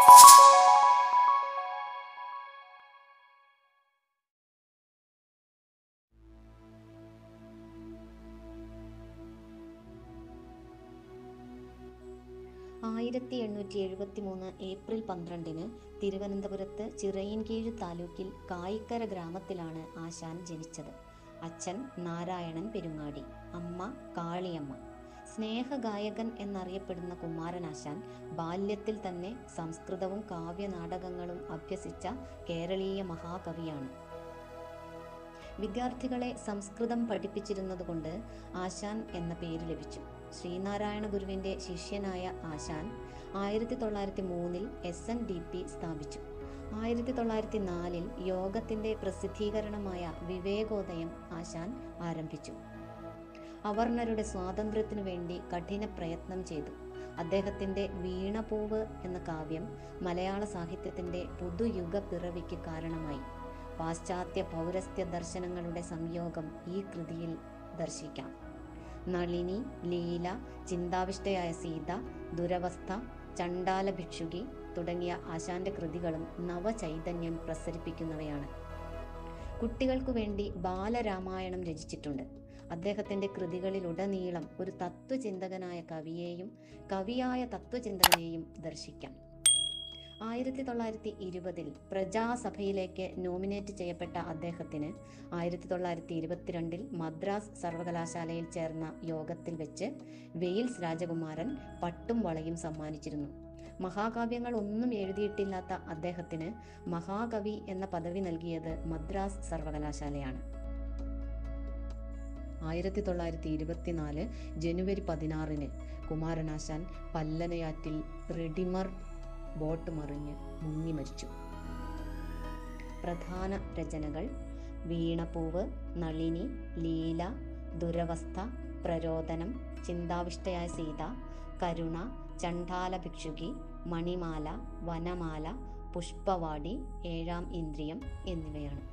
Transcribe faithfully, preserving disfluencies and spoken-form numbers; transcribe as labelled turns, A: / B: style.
A: ആയിരത്തി എണ്ണൂറ്റി എഴുപത്തി മൂന്ന് ഏപ്രിൽ പന്ത്രണ്ടിന് തിരുവനന്തപുരത്ത് ചിറയിൻകീഴ് താലൂക്കിൽ കായിക്കര ഗ്രാമത്തിലാണ് ആശാൻ ജനിച്ചത്. അച്ഛൻ നാരായണൻ പെരുങ്ങാടി, അമ്മ കാളിയമ്മ. സ്നേഹഗായകൻ എന്നറിയപ്പെടുന്ന കുമാരനാശാൻ ബാല്യത്തിൽ തന്നെ സംസ്കൃതവും കാവ്യനാടകങ്ങളും അഭ്യസിച്ച കേരളീയ മഹാകവിയാണ്. വിദ്യാർത്ഥികളെ സംസ്കൃതം പഠിപ്പിച്ചിരുന്നതുകൊണ്ട് ആശാൻ എന്ന പേര് ലഭിച്ചു. ശ്രീനാരായണ ഗുരുവിൻ്റെ ശിഷ്യനായ ആശാൻ ആയിരത്തി തൊള്ളായിരത്തി മൂന്നിൽ എസ് എൻ ഡി പി സ്ഥാപിച്ചു. ആയിരത്തി തൊള്ളായിരത്തി നാലിൽ യോഗത്തിൻ്റെ പ്രസിദ്ധീകരണമായ വിവേകോദയം ആശാൻ ആരംഭിച്ചു. അവർണരുടെ സ്വാതന്ത്ര്യത്തിനു വേണ്ടി കഠിന പ്രയത്നം ചെയ്തു. അദ്ദേഹത്തിൻ്റെ വീണപൂവ് എന്ന കാവ്യം മലയാള സാഹിത്യത്തിൻ്റെ പുതുയുഗ പിറവിക്ക് കാരണമായി. പാശ്ചാത്യ പൗരസ്ത്യ ദർശനങ്ങളുടെ സംയോഗം ഈ കൃതിയിൽ ദർശിക്കാം. നളിനി, ലീല, ചിന്താവിഷ്ടയായ സീത, ദുരവസ്ഥ, ചണ്ഡാല ഭിക്ഷുകി തുടങ്ങിയ ആശാന്റെ കൃതികളും നവചൈതന്യം പ്രസരിപ്പിക്കുന്നവയാണ്. കുട്ടികൾക്കു വേണ്ടി ബാലരാമായണം രചിച്ചിട്ടുണ്ട്. അദ്ദേഹത്തിൻ്റെ കൃതികളിലുടനീളം ഒരു തത്വചിന്തകനായ കവിയെയും കവിയായ തത്വചിന്തകനെയും ദർശിക്കാം. ആയിരത്തി തൊള്ളായിരത്തി ഇരുപതിൽ പ്രജാസഭയിലേക്ക് നോമിനേറ്റ് ചെയ്യപ്പെട്ട അദ്ദേഹത്തിന് ആയിരത്തി തൊള്ളായിരത്തി ഇരുപത്തിരണ്ടിൽ മദ്രാസ് സർവകലാശാലയിൽ ചേർന്ന യോഗത്തിൽ വെച്ച് വെയിൽസ് രാജകുമാരൻ പട്ടും വളയും സമ്മാനിച്ചിരുന്നു. മഹാകാവ്യങ്ങൾ ഒന്നും എഴുതിയിട്ടില്ലാത്ത അദ്ദേഹത്തിന് മഹാകവി എന്ന പദവി നൽകിയത് മദ്രാസ് സർവകലാശാലയാണ്. ആയിരത്തി തൊള്ളായിരത്തി ഇരുപത്തിനാല് ജനുവരി പതിനാറിന് കുമാരനാശാൻ പല്ലനയാറ്റിൽ റെഡിമർ ബോട്ട് മറിഞ്ഞ് മുങ്ങി മരിച്ചു. പ്രധാന രചനകൾ: വീണപൂവ്, നളിനി, ലീല, ദുരവസ്ഥ, പ്രരോദനം, ചിന്താവിഷ്ടയായ സീത, കരുണ, ചണ്ഡാല ഭിക്ഷുകി, മണിമാല, വനമാല, പുഷ്പവാടി, ഏഴാം ഇന്ദ്രിയം എന്നിവയാണ്.